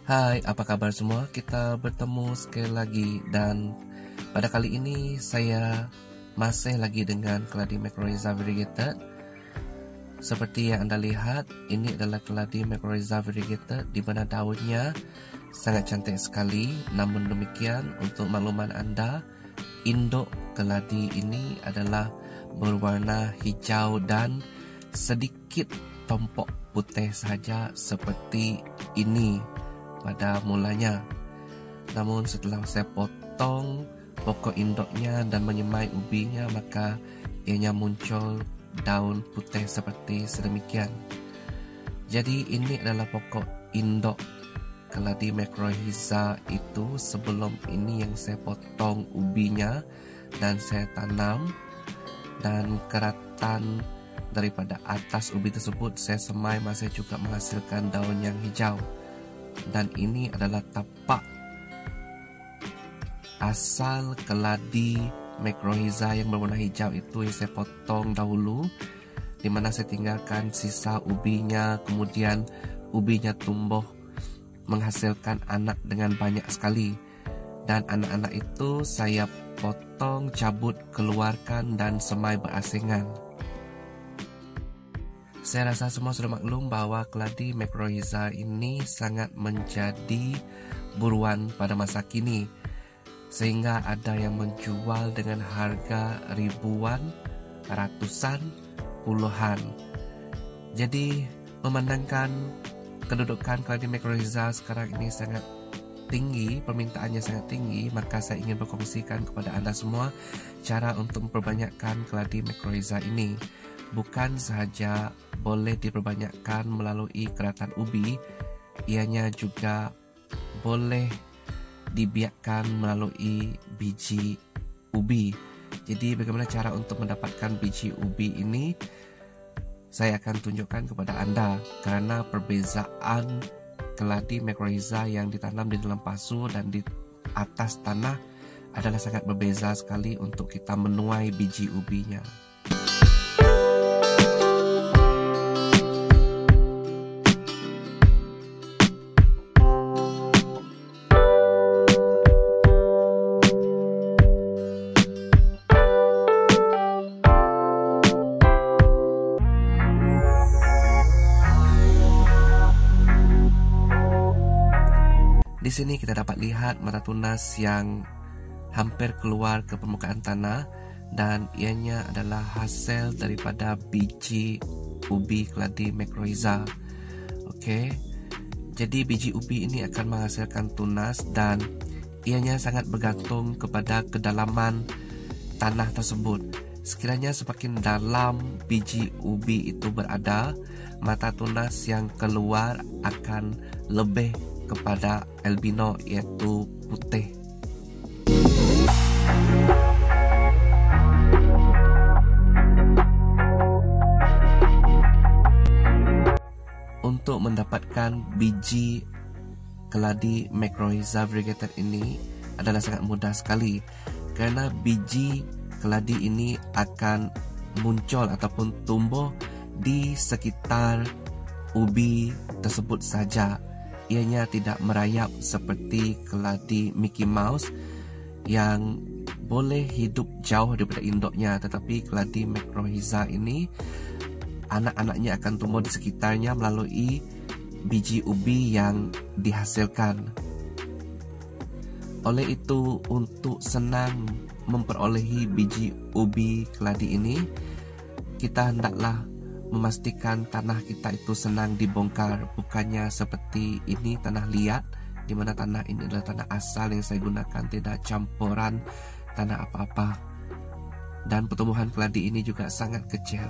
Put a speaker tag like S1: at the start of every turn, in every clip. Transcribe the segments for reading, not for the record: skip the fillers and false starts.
S1: Hai, apa kabar semua? Kita bertemu sekali lagi dan pada kali ini saya masih lagi dengan keladi Mycorrhiza variegated. Seperti yang Anda lihat, ini adalah keladi Mycorrhiza variegated di mana daunnya sangat cantik sekali. Namun demikian, untuk makluman Anda, induk keladi ini adalah berwarna hijau dan sedikit tompok putih saja seperti ini pada mulanya. Namun setelah saya potong pokok induknya dan menyemai ubinya, maka ianya muncul daun putih seperti sedemikian. Jadi ini adalah pokok induk keladi Mycorrhiza itu sebelum ini yang saya potong ubinya dan saya tanam, dan keratan daripada atas ubi tersebut saya semai masih juga menghasilkan daun yang hijau. Dan ini adalah tapak asal keladi Mycorrhiza yang berwarna hijau itu yang saya potong dahulu, di mana saya tinggalkan sisa ubinya. Kemudian ubinya tumbuh menghasilkan anak dengan banyak sekali, dan anak-anak itu saya potong, cabut, keluarkan dan semai berasingan. Saya rasa semua sudah maklum bahwa keladi Mycorrhiza ini sangat menjadi buruan pada masa kini, sehingga ada yang menjual dengan harga ribuan, ratusan, puluhan. Jadi memandangkan kedudukan keladi Mycorrhiza sekarang ini sangat tinggi, permintaannya sangat tinggi, maka saya ingin berkongsikan kepada Anda semua cara untuk memperbanyakkan keladi Mycorrhiza ini. Bukan sahaja boleh diperbanyakkan melalui keratan ubi, ianya juga boleh dibiakkan melalui biji ubi. Jadi bagaimana cara untuk mendapatkan biji ubi ini? Saya akan tunjukkan kepada Anda, karena perbezaan keladi Mycorrhiza yang ditanam di dalam pasu dan di atas tanah adalah sangat berbeza sekali untuk kita menuai biji ubinya. Di sini kita dapat lihat mata tunas yang hampir keluar ke permukaan tanah, dan ianya adalah hasil daripada biji ubi keladi Mycorrhiza. Oke, jadi biji ubi ini akan menghasilkan tunas dan ianya sangat bergantung kepada kedalaman tanah tersebut. Sekiranya semakin dalam biji ubi itu berada, mata tunas yang keluar akan lebih kepada albino, yaitu putih. Untuk mendapatkan biji keladi Mycorrhiza variegated ini adalah sangat mudah sekali, karena biji keladi ini akan muncul ataupun tumbuh di sekitar ubi tersebut saja. Ianya tidak merayap seperti keladi Mickey Mouse yang boleh hidup jauh daripada induknya, tetapi keladi Mycorrhiza ini anak-anaknya akan tumbuh di sekitarnya melalui biji ubi yang dihasilkan. Oleh itu, untuk senang memperolehi biji ubi keladi ini, kita hendaklah memastikan tanah kita itu senang dibongkar, bukannya seperti ini tanah liat, di mana tanah ini adalah tanah asal yang saya gunakan, tidak campuran tanah apa-apa, dan pertumbuhan keladi ini juga sangat kecil.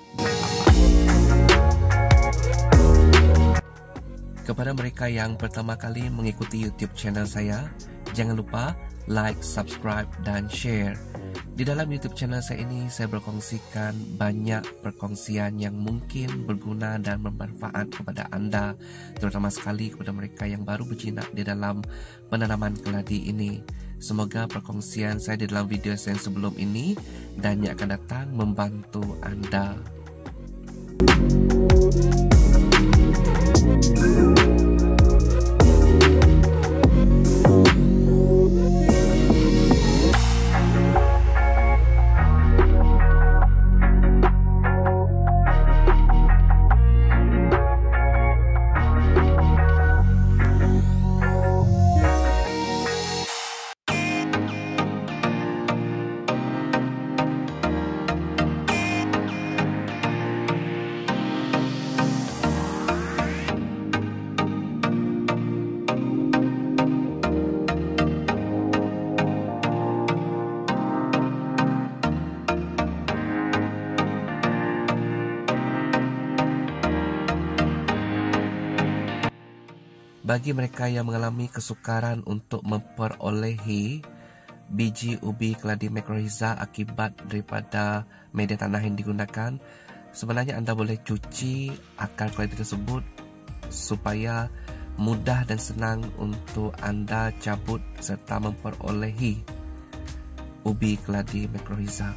S1: Kepada mereka yang pertama kali mengikuti YouTube channel saya, jangan lupa like, subscribe, dan share. Di dalam YouTube channel saya ini, saya berkongsikan banyak perkongsian yang mungkin berguna dan bermanfaat kepada Anda, terutama sekali kepada mereka yang baru berjinak di dalam penanaman keladi ini. Semoga perkongsian saya di dalam video saya sebelum ini dan yang akan datang membantu Anda. Bagi mereka yang mengalami kesukaran untuk memperolehi biji ubi keladi mycorrhiza akibat daripada media tanah yang digunakan, sebenarnya anda boleh cuci akar keladi tersebut supaya mudah dan senang untuk anda cabut serta memperolehi ubi keladi mycorrhiza.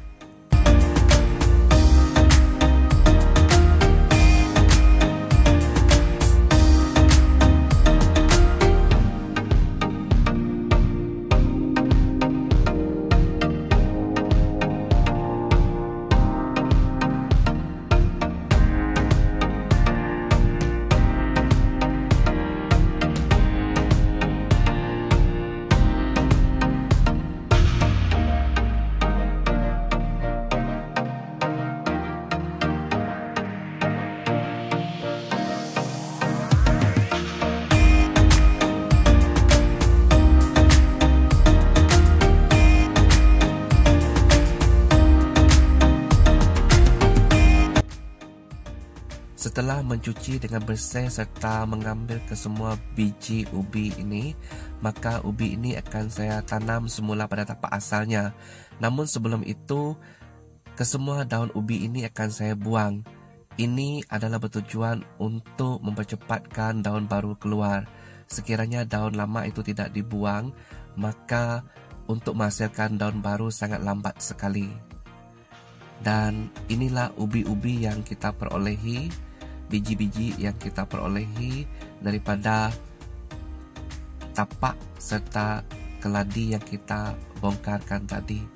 S1: Setelah mencuci dengan bersih serta mengambil kesemua biji ubi ini, maka ubi ini akan saya tanam semula pada tapak asalnya. Namun sebelum itu, kesemua daun ubi ini akan saya buang. Ini adalah bertujuan untuk mempercepatkan daun baru keluar. Sekiranya daun lama itu tidak dibuang, maka untuk menghasilkan daun baru sangat lambat sekali. Dan inilah ubi-ubi yang kita perolehi, biji-biji yang kita perolehi daripada tapak serta keladi yang kita bongkarkan tadi.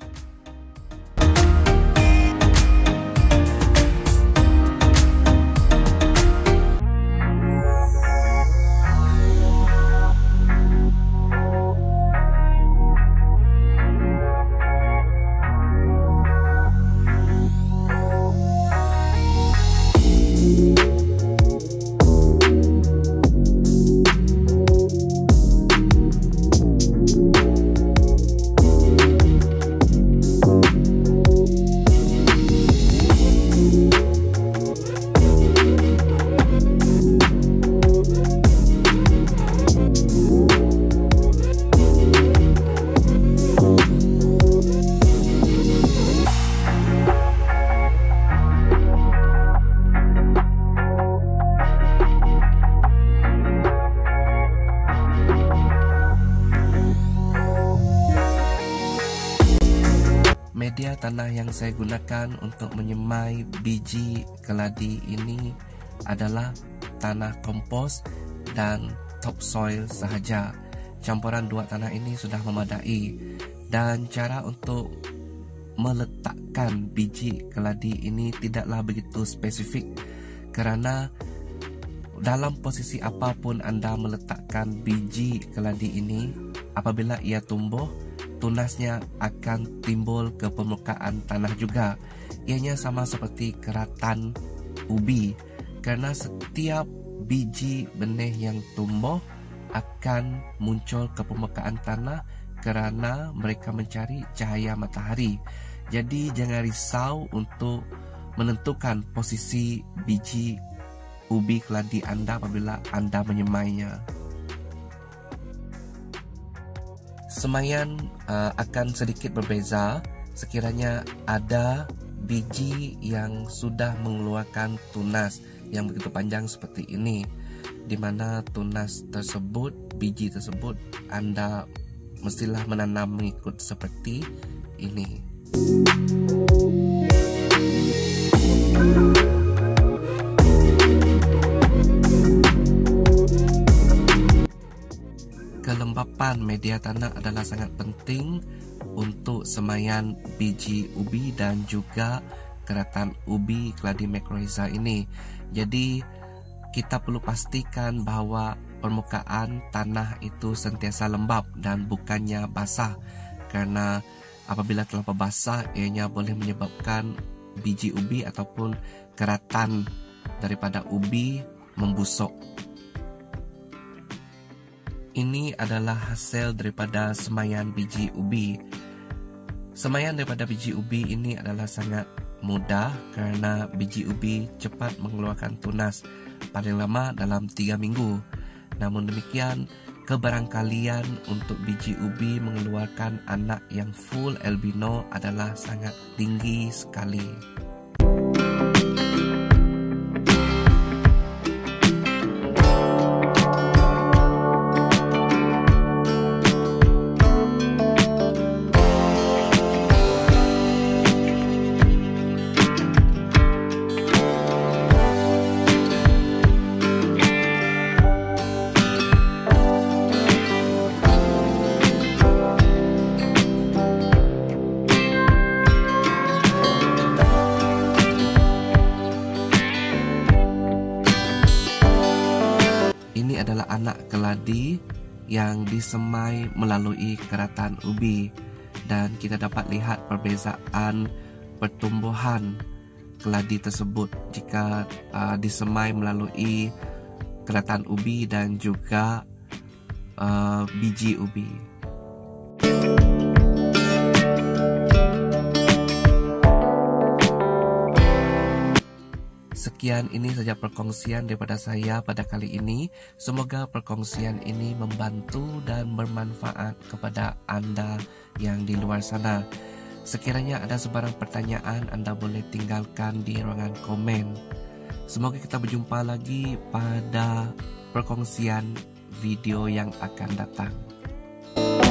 S1: Media tanah yang saya gunakan untuk menyemai biji keladi ini adalah tanah kompos dan topsoil sahaja. Campuran dua tanah ini sudah memadai, dan cara untuk meletakkan biji keladi ini tidaklah begitu spesifik, kerana dalam posisi apapun anda meletakkan biji keladi ini, apabila ia tumbuh, tunasnya akan timbul ke permukaan tanah juga. Ianya sama seperti keratan ubi, kerana setiap biji benih yang tumbuh akan muncul ke permukaan tanah kerana mereka mencari cahaya matahari. Jadi jangan risau untuk menentukan posisi biji ubi keladi anda apabila anda menyemainya. Semaian akan sedikit berbeza sekiranya ada biji yang sudah mengeluarkan tunas yang begitu panjang seperti ini, di mana tunas tersebut, biji tersebut anda mestilah menanam mengikut seperti ini. Kelembapan media tanah adalah sangat penting untuk semaian biji ubi dan juga keratan ubi keladi mycorrhiza ini. Jadi kita perlu pastikan bahawa permukaan tanah itu sentiasa lembap dan bukannya basah, kerana apabila terlampau basah ianya boleh menyebabkan biji ubi ataupun keratan daripada ubi membusuk. Ini adalah hasil daripada semaian biji ubi. Semaian daripada biji ubi ini adalah sangat mudah kerana biji ubi cepat mengeluarkan tunas, paling lama dalam 3 minggu. Namun demikian, kebarangkalian untuk biji ubi mengeluarkan anak yang full albino adalah sangat tinggi sekali. Ini adalah anak keladi yang disemai melalui keratan ubi, dan kita dapat lihat perbezaan pertumbuhan keladi tersebut jika disemai melalui keratan ubi dan juga biji ubi. Sekian, ini saja perkongsian daripada saya pada kali ini. Semoga perkongsian ini membantu dan bermanfaat kepada Anda yang di luar sana. Sekiranya ada sebarang pertanyaan, Anda boleh tinggalkan di ruangan komen. Semoga kita berjumpa lagi pada perkongsian video yang akan datang.